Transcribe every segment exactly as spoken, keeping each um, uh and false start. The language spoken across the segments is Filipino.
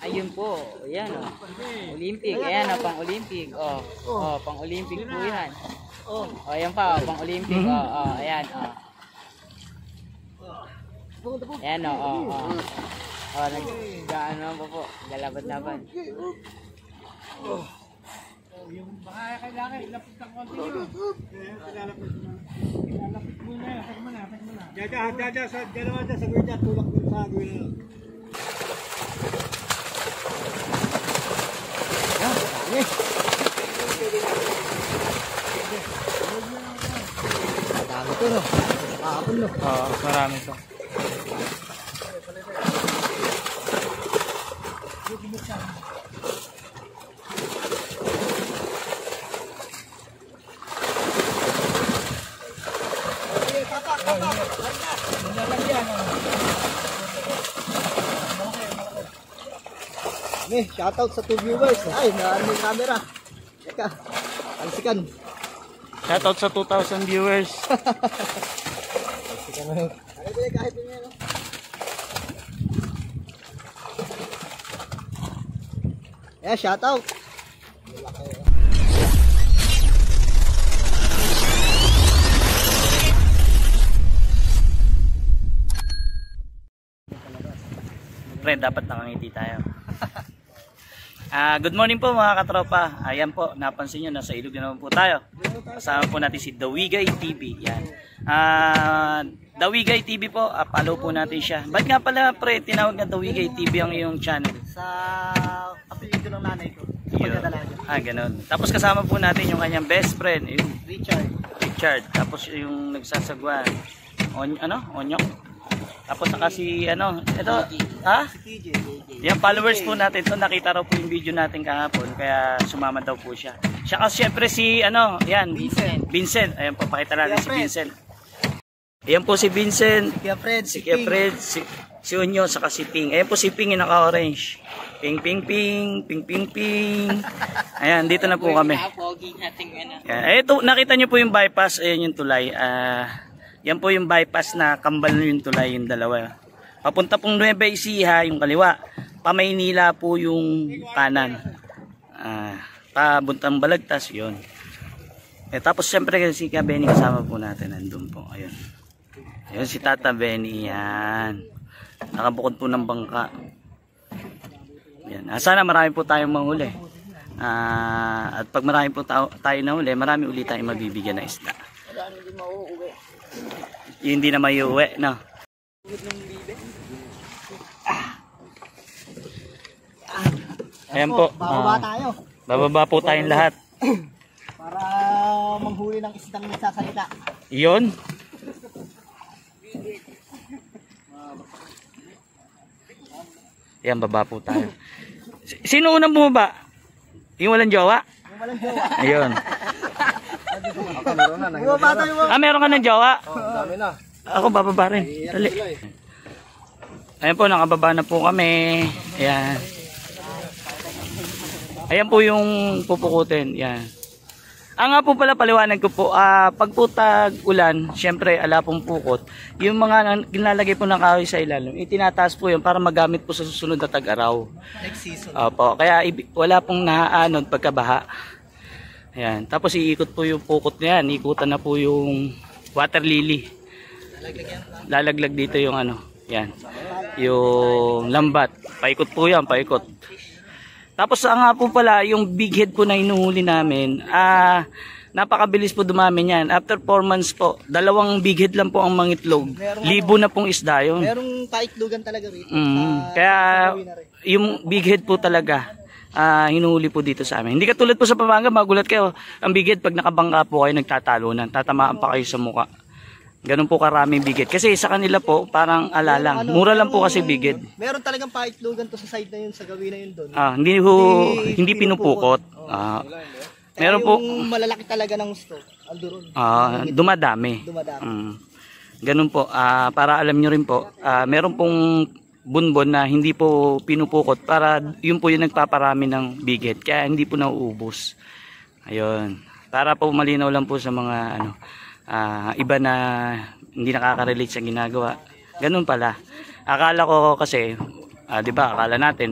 Ayun po, ayan o. Oh. Olympic, ayan o, oh, pang Olympic. Oh, oh, pang Olympic po yan. Oh, oh ayan pa, oh, pang Olympic. Oh, oh, ayan o. Oh. Ayan o, oh, oh, oh. Oh, nag-gaano po po, galaban-laban. Oh. Yung baka kailangan ilapit ng konti nyo. Ilalapit muna yun. Sag mo na, sag mo na. Dada, dada, sa dalawa dyan, sa gawin dyan. Tulak mo sa gawin na. Yan, dami. Dami to, no? Nakakapon, no? Oo, marami to. Eh, shoutout sa two viewers. Ay, naan yung camera. Teka, alisikan. Shoutout sa two thousand viewers. Alisikan mo yun. Ano ba yung kahit yun, no? Eh, shoutout. Pre, dapat nakangiti tayo. Uh, good morning po mga katropa. Ayan po, napansin nyo, nasa ilog na naman po tayo. Kasama po natin si Dawigay T V. Yan. Uh, Dawigay T V po, uh, follow po natin siya. Ba't nga pala pre, tinawag na Dawigay T V ang iyong channel? Sa apelyido ng nanay ko. Pagkadalaga. Ah, ganun. Tapos kasama po natin yung kanyang best friend, yung Richard. Richard. Tapos yung nagsasagwa, on, ano? Onyok. Tapos saka si ano, ito, ha? Si T J. Yung followers po natin to, nakita raw po yung video natin kahapon, kaya sumama daw po siya. Siya kasi syempre si ano, yan, Vincent. Vincent. Ayan po, pakita natin si Vincent. Ayan po si Vincent, Kuya Fred, si Kuya Fred, si, si Unyo, saka si Ping. Ayan po si Ping, yung naka-orange. Ping, ping, ping, ping, ping, ping. Ayan, dito na po kami. Ayan, ito, nakita nyo po yung bypass, ayan yung tulay. Ah, uh, yan po yung bypass na kambal na yung tulay, yung dalawa. Papunta pong Nueva Ecija, yung kaliwa. Pa-Maynila po yung kanan. Ah, pabuntang Balagtas, yun. Eh, tapos siyempre si Ka Benny kasama po natin, nandun po. Ayun. Ayun si Tata Benny, yan. Nakabukod po ng bangka. Yan. Ah, sana marami po tayong manghuli. Ah, at pag marami po tayo, tayo na huli, marami ulit tayong mabibigyan na isda. Yung hindi na may uwi, no? Ayan po. Bababa Uh, tayo. bababa po tayong lahat. Para manghuli ng isdang nagsasalita. Iyon. Ayan, baba po tayo. Sino unang bumaba? Yung walang jowa? Yung walang jowa. Ayun. Bumaba tayo mo. Ah, meron ka ng jowa? Oo, dami na. Ako bababa rin. Dali. Ayan po, nakababa na po kami. Ayan. Ayan po yung pupukutin. Ayan. Ah nga po pala, paliwanag ko po. Ah, pag po tag-ulan, syempre ala pong pukot. Yung mga ginalagay po ng kahoy sa ilalim, itinataas po yun para magamit po sa susunod na tag-araw. Next season. Opo. Kaya wala pong naaanod pagkabaha. Ayan. Tapos iikot po yung pukot niyan. Ikutan na po yung water lily. Lalaglag dito yung ano. Yan. Yung lambat. Paikot po yan. Paikot. Tapos nga po pala, yung big head po na inuhuli namin, ah, napakabilis po dumami yan. After four months po, dalawang big head lang po ang mangitlog. Libo na pong isda yun. Merong paiklugan talaga rito. Mm, kaya yung big head po talaga, ah, hinuhuli po dito sa amin. Hindi katulad po sa Pampanga, magulat kayo. Ang big head, pag nakabangka po kayo, nagtatalunan. Tatamaan pa kayo sa muka. Ganun po karaming big head. Kasi sa kanila po, parang alalang. Mura lang po kasi big head. Meron talagang paiklugan to sa side na yun, sa gawin na yun doon. Ah, hindi ho, hindi pinupukot. Ah, meron po. Yung malalaki talaga ng gusto, alduron. Ah, dumadami. Dumadami. Mm. Ganun po. Ah, para alam nyo rin po, ah, meron pong bunbon na hindi po pinupukot para yun po yung nagpaparami ng big head. Kaya hindi po nauubos. Ayun. Para po malinaw lang po sa mga ano, Uh, iba na hindi nakaka-relate sa ginagawa. Ganun pala. Akala ko kasi, uh, 'di ba? Akala natin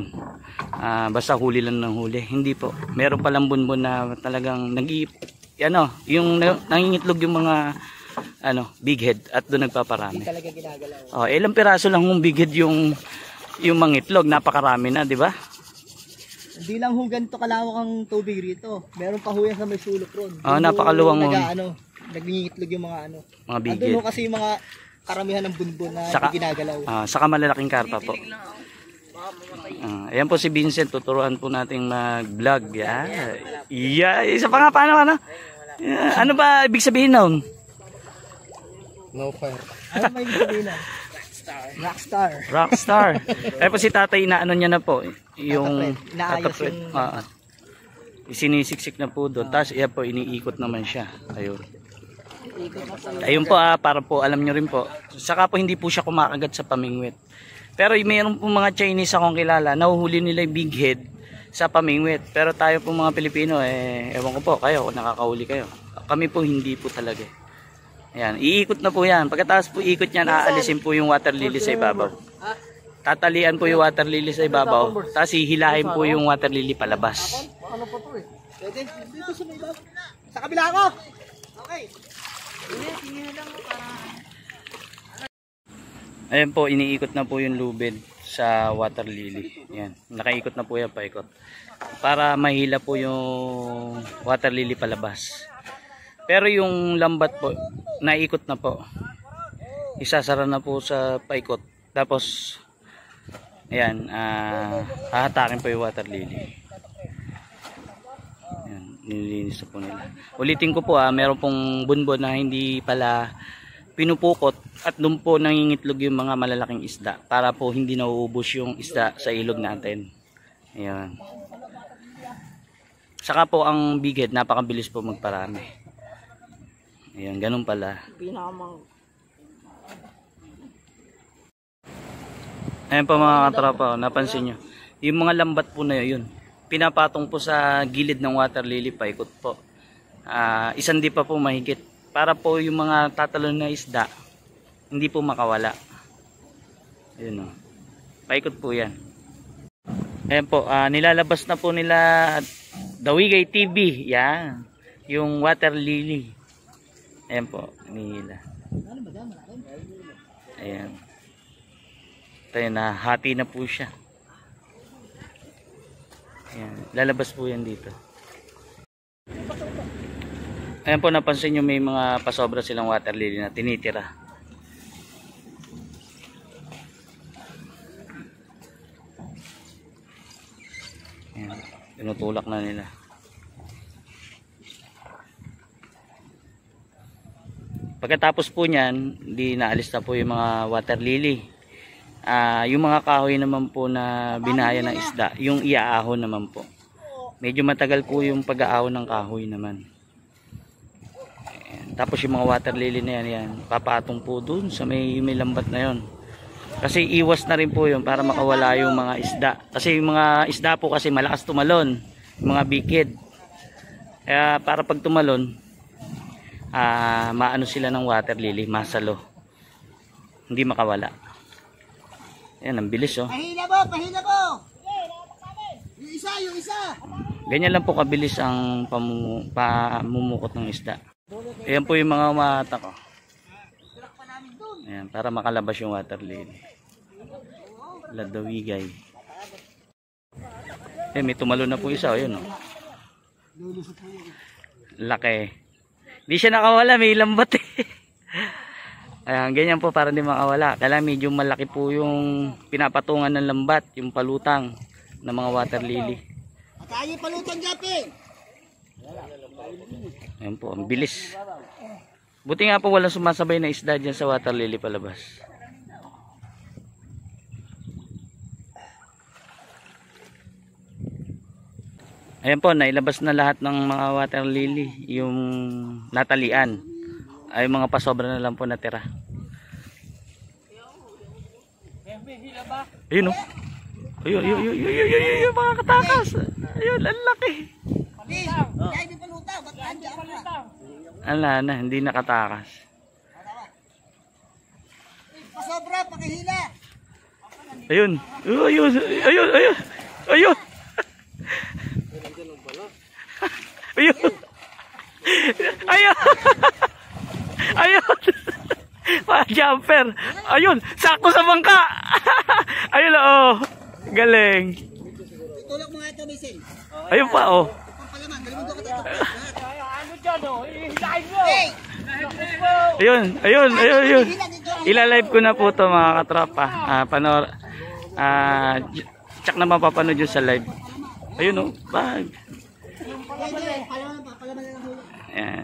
ah, basta huli lang ng huli. Hindi po. Meron palang bunbon na talagang nag-iip, ano, yung nangingitlog yung mga ano, big head at doon nagpaparami. Hindi talaga ginagalaw. Oh, ilang piraso lang yung big head yung yung mangitlog, napakarami na, di ba? Hindi lang ho ganito kalawak ang tubig rito. Meron pa ho yan sa may sulok ron. Ah, napakaluwang Naga, mo. ano, nagngingitlog yung mga ano. Mga big Andun head. ho kasi yung mga karamihan ng bunbon na Saka- hindi ginagalaw. Ah, saka malalaking karpa po. Ah, ayan po si Vincent, tuturuan po nating mag-vlog. Yeah. Yeah, isa pa nga paano ano? Yeah, ano ba ibig sabihin nun? No fire. Ano may ibig sabihin na? Rockstar. Rockstar. Ayan po si tatay na ano niya na po. Yung Tatapred. Inaayos tatapred. yung- Ah, sinisiksik na po doon. Tapos iyan po iniikot naman siya. Ayun. Ayun po ah, para po alam nyo rin po. Saka po hindi po siya kumakagat sa pamingwit. Pero mayroon po mga Chinese akong kilala, nahuhuli nila yung big head sa pamingwit. Pero tayo po mga Pilipino, eh, ewan ko po kayo kung nakakahuli kayo. Kami po hindi po talaga. Ayan, iikot na po yan. Pagkatapos po ikot yan, aalisin po yung water lily sa ibabaw. Tatalian po yung water lily sa ibabaw. Tapos hihilahin po yung water lily palabas. Ano pa to eh? Pwede, dito sa may baba. Sa kabila ako! Okay. Ayan po, iniikot na po yung lubid sa water lily. Ayan, nakaikot na po yan, paikot. Para mahila po yung water lily palabas. Pero yung lambat po, naikot na po. Isasara na po sa paikot. Tapos, ayan, ah, hahatakin po yung water lily. Ayan, nililinis na po nila. Ulitin ko po ah, meron pong bunbon na hindi pala pinupukot at doon po nangingitlog yung mga malalaking isda para po hindi nauubos yung isda sa ilog natin. Ayan. Saka po ang big head, napakabilis po magparami. Ayan, ganun pala. Pinakamang. Ayan po mga katropa, oh, napansin nyo. Yung mga lambat po na yun, pinapatong po sa gilid ng water lily, paikot po. Uh, isang di pa po mahigit. Para po yung mga tatalon na isda, hindi po makawala. Ayun o. Paikot po yan. Ayan po, uh, nilalabas na po nila Dawigay T V. Yan. Yung water lily. Ayan po, nila. Ayan. Tayo na, hati na po siya. Ayan. Lalabas po yan dito. Ayan po, napansin nyo may mga pasobra silang water lily na tinitira. Ayan, tinutulak na nila. Pagkatapos po nyan, di naalis na po yung mga water lily. Uh, yung mga kahoy naman po na binaya ng isda, yung iaahon naman po. Medyo matagal po yung pag-aahon ng kahoy naman. Tapos yung mga water lily na yan, yan papatong po dun sa may, may lambat na yon. Kasi iwas na rin po yun para makawala yung mga isda. Kasi yung mga isda po kasi malakas tumalon, yung mga bikid. Kaya para pag tumalon, ah, maano sila ng water lily, masalo. Hindi makawala. Yan, ang bilis oh. Pahila mo, pahila mo! Yung isa, yung isa! Ganyan lang po kabilis ang pamumu pamumukot ng isda. Ayan po yung mga umatak oh. Ayan, para makalabas yung water lily. Ladawigay. Eh, may tumalo na po isa oh, yun oh. Laki. Hindi siya nakawala, may lambat eh. Ayan, ganyan po para hindi makawala. Kaya medyo malaki po yung pinapatungan ng lambat, yung palutang ng mga water lily. Kaya palutang Japeng! Ayan po, ang bilis. Buti nga po walang sumasabay na isda dyan sa water lily palabas. Ayan po, nailabas na lahat ng mga water lily, yung natalian. Ay mga pasobra na lang po natira. Ayun o. Ayun, ayun, ayun, ayun, ayun, ayun, mga katakas. Ayun, ang laki. Kaya di palutang, ba't nandiyan ka? Ala na, hindi nakatakas. Pasobra, pakihila! Ayun. Ayun, ayun, ayun. Ayun. Ayun. Ayun. Ayun. Pa jumper. Ayun, sakto sa bangka. Ayun oh. Galing. Tulak mo nga ito, Misil. Ayun pa oh. Pampalaman, galimundo ka dito. Ano dyan oh? Ihilahin mo! Hey! Ayun, ayun, ayun, ayun. Ila-live ko na po to mga katropa. Ah, panor ah check na mapapanood yun sa live. Ayun oh, bag. Palaman pa, palaman na lang huli. Ayan.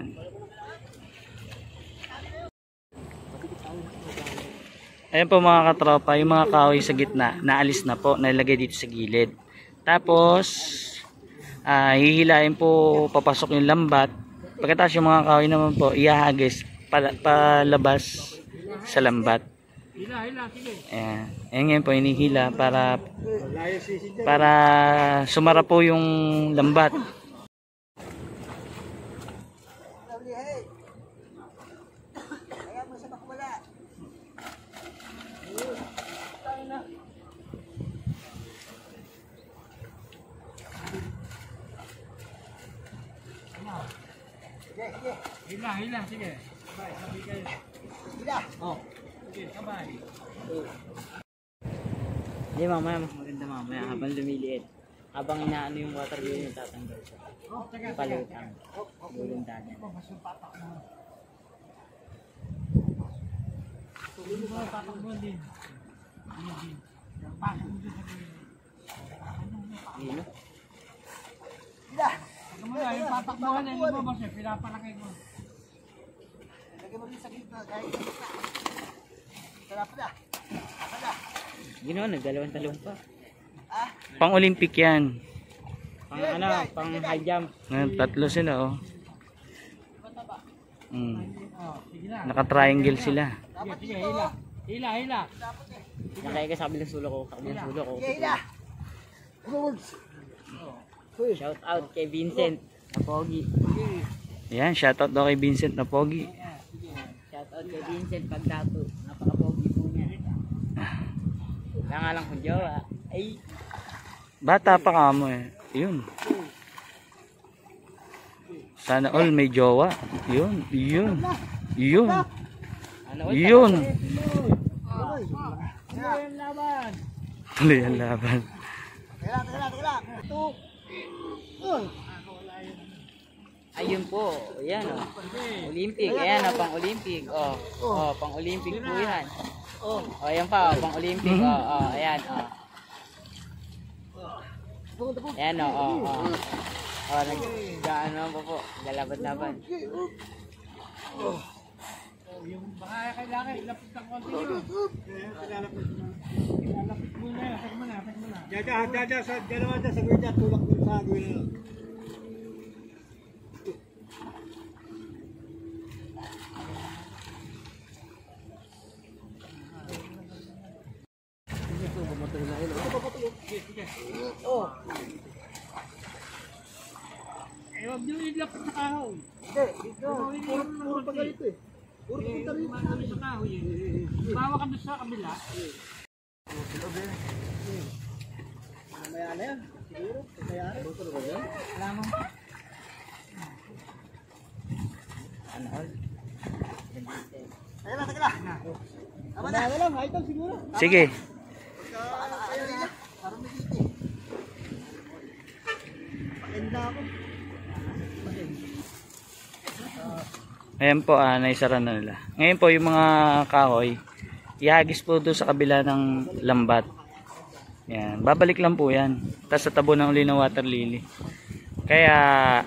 Ayan po mga katropa, yung mga kahoy sa gitna, naalis na po, nalagay dito sa gilid. Tapos, ah, hihilain po, papasok yung lambat. Pagkatapos yung mga kahoy naman po, ihahagis pala, palabas sa lambat. Hila, hila, sige. Ayan. Ayan ngayon po, hinihila para, para sumara po yung lambat. Hila, hila, sige. Sabay, sabay kayo. Hila. Oh. Sige, sabay. Hindi mamaya, mas maganda mamaya habang lumiliit. Habang inaano yung water wheel yung tatanggal siya. Oh, taga, taga. Palutang. Gulong dagat. Oh, mas yung patak mo. Tuloy mo yung patak mo din. Ano din. Yung patak mo din sa gulong. Hilo. Hila. Ano mo yung patak mo na yung lumabas eh. Pinapalakay mo. Lagyan mo din sa gitna. Dahil sa gitna. Sarap na. Sarap na. Ginoon, nagdalawang talong pa. Ah? Pang Olympic yan. Pang ano, pang high jump. Ngayon, tatlo sila oh. Mm. Oh, sige na. Naka-triangle sila. Sige, sige, hila. Hila, hila. Nakaya ka sa kabilang sulo ko, sa kabilang sulo ko. Hila. Shout out kay Vincent na pogi. Yan, shoutout daw kay Vincent na pogi. Shout out kay Vincent Pagdato. Napaka-pogi po niya. Wala nga lang kung jowa. Ay, Bata pa ka mo eh. Yun. Sana all may jowa. Yun, yun. Yun. ano Yun. Hila yung laban. Tuloy ang laban. Hila, hila, hila. Ito. ayun po. Ayan oh. Olympic. Ayan oh, pang Olympic. Oh, oh, pang Olympic po yan. Oh, oh ayan pa, oh, pang Olympic. Oh, oh, ayan oh. Ayan oh, oh, oh. Oh, nag-gaano po po. Galaban-laban. Oh, yung baka kailangan ilapit ng konti yun. Ilalapit mo. Ilalapit mo na yun. Sag mo na, sag mo na. Dada, dada, sa dalawa dyan, sa gawin dyan, tulak mo sa gawin na. Sige, sige. Oh. Eh, huwag nyo ilapit sa kahoy. Hindi, dito. Puro pa ganito eh. Puro pa ganito kami sa kahoy eh. Bawa ka doon sa kabila. Mamaya na yan. Siguro. Kayari. Wala mo. Ano all? Teka lang, teka lang. Tama na. Tama lang, idol siguro. Sige. Parang may dito eh. Pakenda ako. Ayan po, ah, naisara na nila. Ngayon po, yung mga kahoy, ihagis po doon sa kabila ng lambat. Yan, babalik lang po yan. Tapos tatabo ng uli ng water lily. Kaya,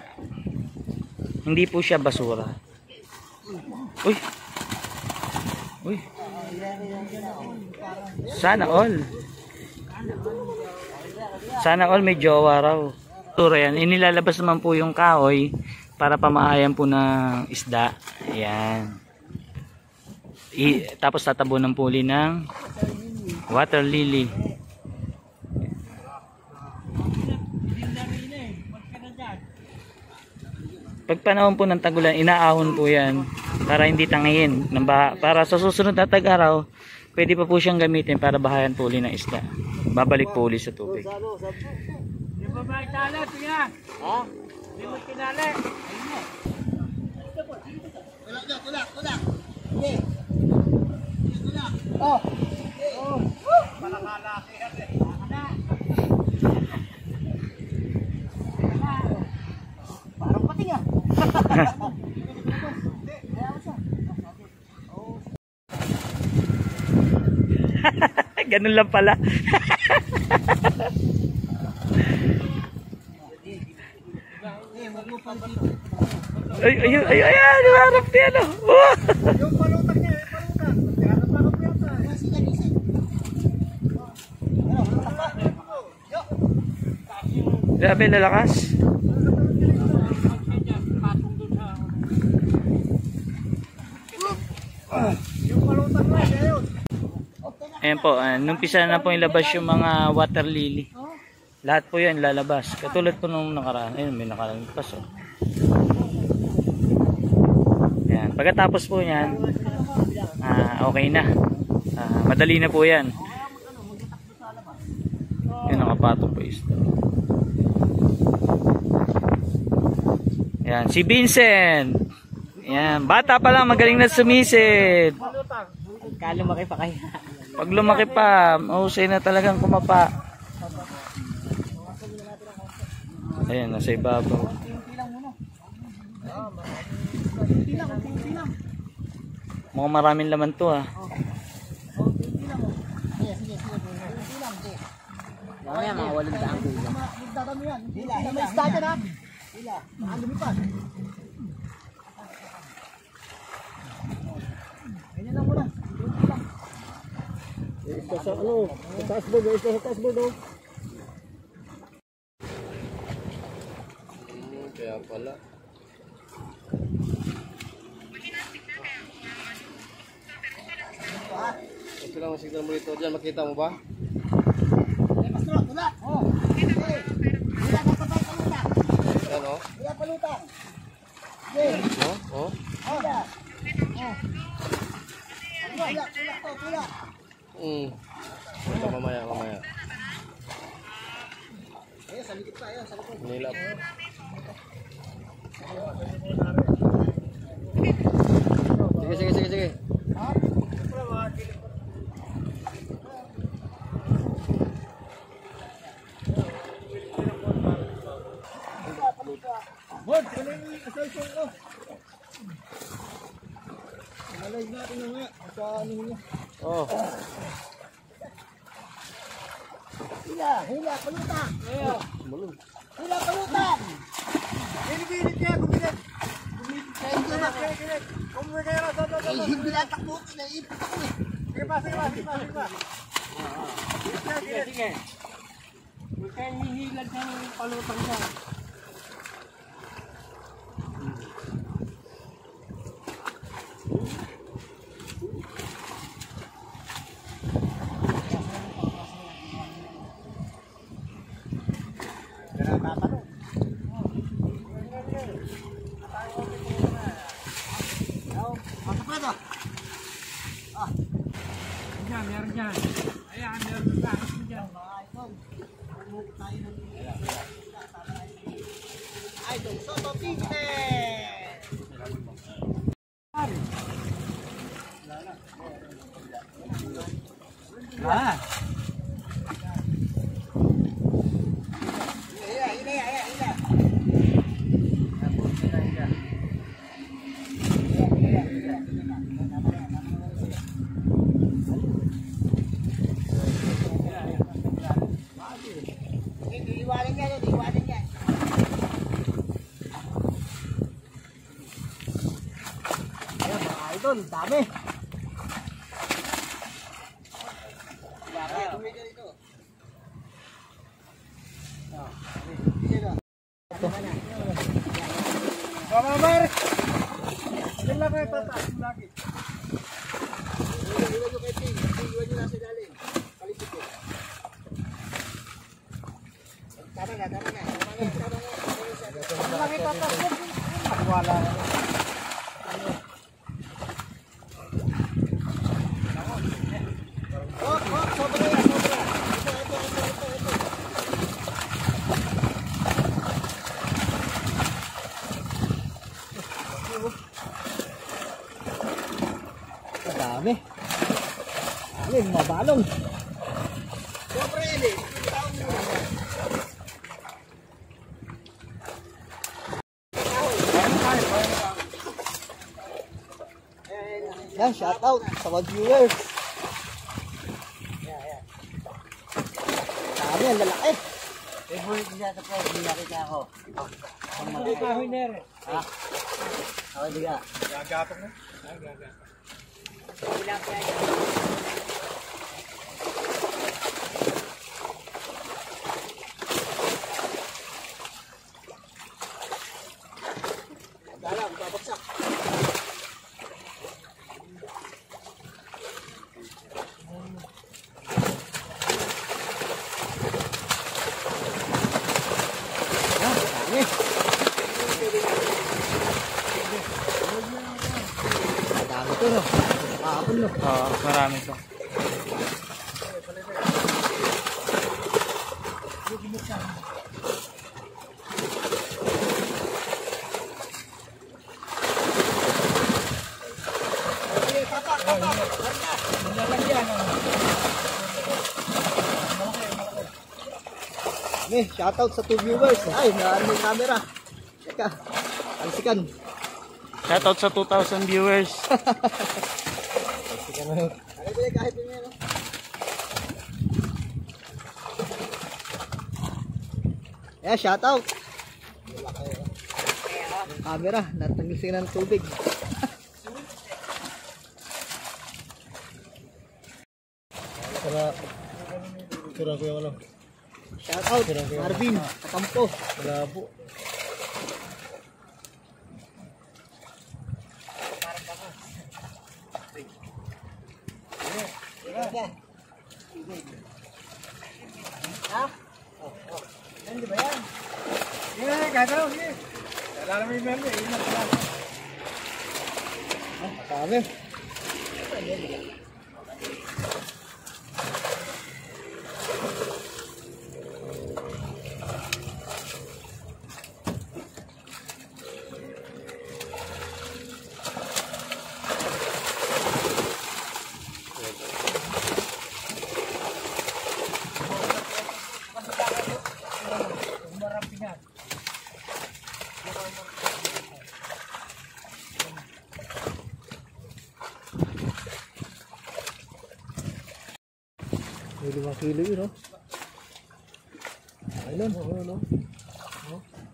hindi po siya basura. Uy! Uy! Sana all. Sana all may jowa raw. Turo yan. Inilalabas naman po yung kahoy para pamaayan po ng isda. Ayan. I, tapos tatabunan po uli ng water lily. Pag panahon po ng tagulan, inaahon po yan para hindi tangayin ng baha. Para sa susunod na tag-araw, pwede pa po siyang gamitin para bahayan po uli ng isda. Babalik po uli sa tubig. Yung babae tala, tingnan. Ha? Hindi mo kinala. Tulak na, tulak, tulak. Sige. Tulak. Oh. Oh. Malakalaki yan eh. Parang pating ah. Ganun lang pala. Ay, ay, ay, ay, ay, harap niya, no? Oh! Yung palutak niya, yung palutak. Harap harap yata. Sige, sige. Grabe, lalakas. Yung palutak na, yun. Ayan po, uh, nung pisa na po ilabas yung mga water lily. Lahat po yan lalabas. Katulad po nung nakaraan. Ayun, may nakaraan pa so. Ayan, pagkatapos po yan, uh, okay na. Uh, madali na po yan. Yun, nakapatong po isda. Ayan, si Vincent. Ayan, bata pa lang, magaling na sumisid. Pagka lumaki pa kaya. Pag lumaki pa, mahusay na talagang kumapa. Ayan, nasa ibabaw. Mukhang maraming laman to ha. Mamaya mga walong daang kilo. Hila, hila, hila. Hila, mahal lumipad. Ganyan lang muna. Ito sa ano, sa taas board, ito sa taas board. Kaya pala. Ito lang ang signal monitor dyan, makita mo ba? Eh, mas tulak, tulak. Oh. Okay. Hila ka patay palutang. Yan o. Hila palutang. Okay. Oh, oh. Hila. Oh. Hila, tulak to, tulak. Hmm. Ito mamaya, mamaya. Ayun, sa likit pa, ayun, sa likit. Nilap. Sige, sige, sige, sige. Bod, ano yung asal-sal ko? Nalive natin na nga. Sa ano niya. Oh. Hila, hila, palutang. Hila, palutang. Binibilit niya, gumilit. Gumilit siya. Gumilit, gumilit. Gumilit kayo na, sa, sa, sa. Hindi na takbo, naipit ako eh. Sige pa, sige pa, sige pa, sige pa. Sige, sige. Huwag kayong hihilad ng palutang niya. Meron dyan. Ayan, meron dyan. Idol Soto Tigre! Ah! Ila, ila, ila, ila. Iwanan niya, iwanan niya. Ayan mga idol, dami. Dami, tumigil ito. Mama Mar! Yan lang kayo tataas mo lagi. Iwan nyo kay Ping. Iwan nyo nasa galing. Palisip ko. Tama na, tama na. Tama na, tama na. Yan lang kayo tataas mo. Wala na. Dami, mabalong. Siyempre, ini. Yan, shout out sa mga viewers. Dami, ang lalaki. Favorite niya sa po, hindi nakita ako. Hindi kahoy na rin. Ha? Ako diga. Gagatong na. Gagatong. Dalam, babagsak. Dami to, no? Nakakapon, no? Oo, marami to. May shoutout sa two viewers. Ay, naan mo yung camera. Teka, alsikan. Shoutout sa two thousand viewers. Alsikan na yun. Ay, pwede kahit yun yan, no? Yeah, shoutout. Camera, natanggisin ng tubig. Para, tura ko yung ano. Shoutout, Marvin, Katampo. Malabo. Ha? Oh, oh. Yan, di ba yan? Yan, gagalaw, sige. Kailangan mo yung meme, yun ang pala. Ah, matami. May limang kilo yun, no? Ayun, ayun, no? No?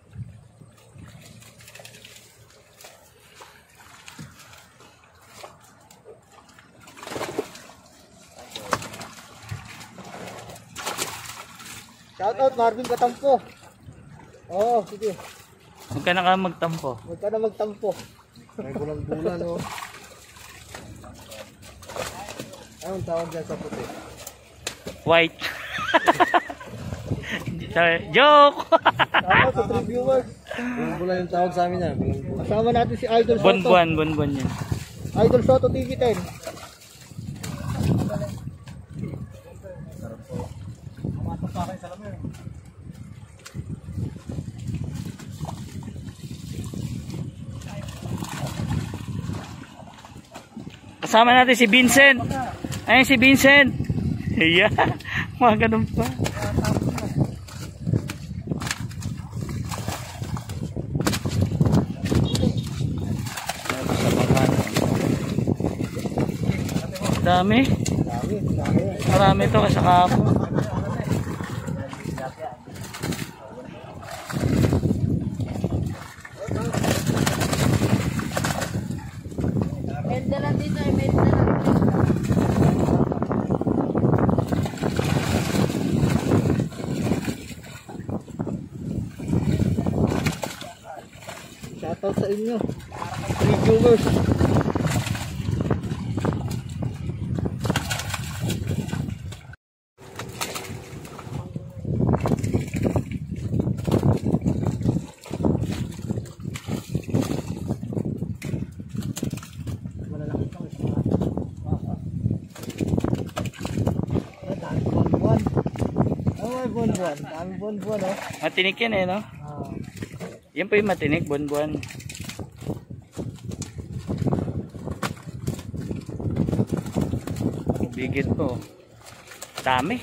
Shout out Marvin Katampo. Oo, sige. Huwag ka na ka magtampo. Huwag ka na magtampo. May bulang-bulan, no? Anong tawag dyan sa puti? White. Joke! Shout out sa three viewers. Bulang-bulan yung tawag sa amin yan. Kasama natin si Idol Soto. Bonbon, bonbon yan. Idol Soto T V ten. Kasama natin si Vincent. Ayun si Vincent. Yeah. Mga ganun pa. Dami. Marami to kasi kahapon. Menda lang dito, menda lang. Shoutout sa inyo. Three viewers. Bonbon, dami bonbon, oh. Matinik yan eh, no? Ah. Yan po yung matinik, bonbon. Paligid po. Dami.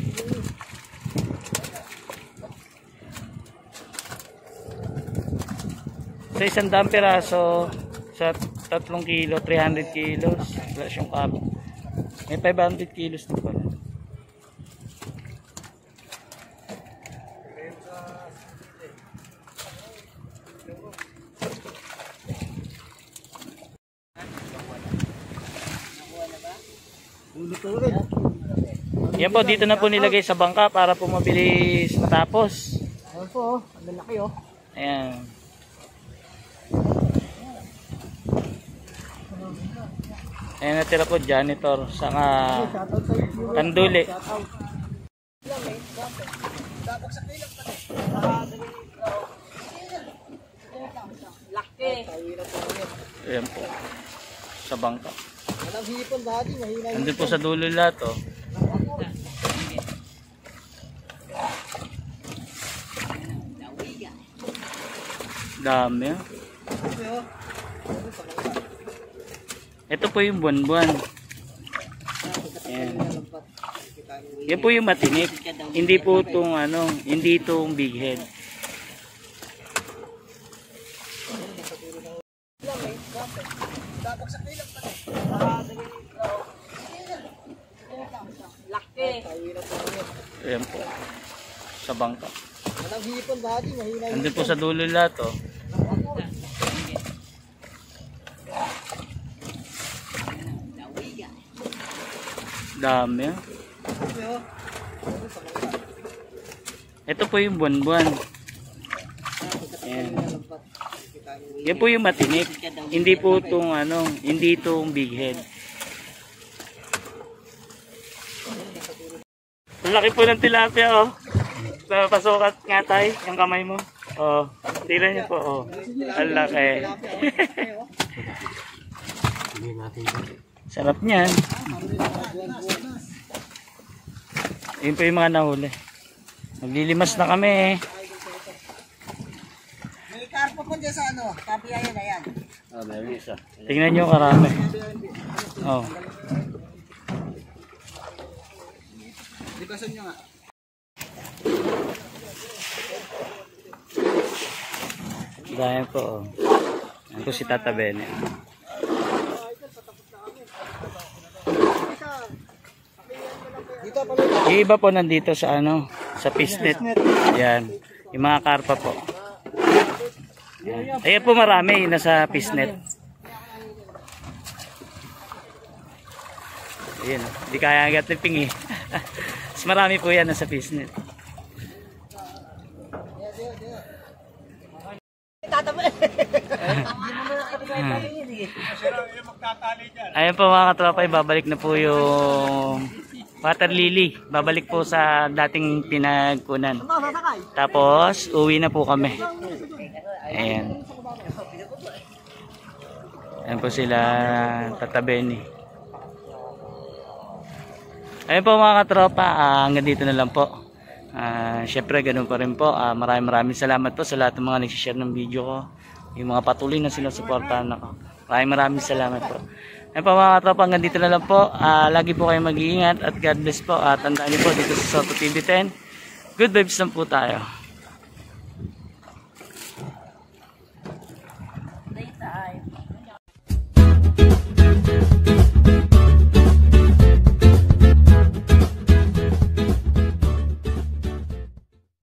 Sa isang daang piraso, sa tatlong kilo, three hundred kilos. Plus yung cup. May five hundred kilos din pala. Yan po, dito na po nilagay sa bangka para po mabilis matapos. Ayan po, oh. Ang lalaki oh. Ayan. Ayan natira po janitor sa Kanduli. Ayan po. Sa bangka. Walang hipon dati, mahina. Nandun po sa dulo lahat oh. Dami oh. Ito po yung buwan-buwan. Ayan. Yan po yung matinik. Hindi po itong ano, hindi itong big head. Ayan po. Sa bangka. Walang hipon dati, mahina. Nandun po sa dulo lahat oh. Dami oh. Ito po yung buwan-buwan. Ayan. Yan po yung matinik. Hindi po itong ano, hindi itong big head. Ang laki po ng tilapia oh. Napasukat nga tayo yung kamay mo. Oh, tira niyo po oh. Ang laki. Sarap niyan. Yun po yung mga nahuli. Naglilimas na kami eh. May karpo po dyan sa ano, kapiyayan na yan. Oh, meron isa. Tingnan nyo karami. Oh. Lipasan nyo nga. Dahil po oh. Yan po si Tata Bene. Yung iba po nandito sa ano, sa fishnet. Yan. Yung mga karpa po. Yan. Ayan po marami nasa fishnet. Ayan. Hindi kaya agad tiping eh. Mas marami po yan nasa fishnet. Ayan po mga katropa, babalik na po yung water lily. Babalik po sa dating pinagkunan. Tapos uwi na po kami. Ayan. Ayan po sila Tata Bene. Ayan po mga katropa, uh, hanggang dito na lang po. Uh, Siyempre ganun pa rin po. uh, Maraming maraming salamat po sa lahat ng mga nagsishare ng video ko. Yung mga patuloy na sinusuportahan ako. Maraming maraming salamat po. Ayan po mga katropa, hanggang dito na lang po. uh, Lagi po kayong mag-iingat at God bless po. At uh, tandaan niyo po dito sa Soto T V ten, good vibes lang po tayo.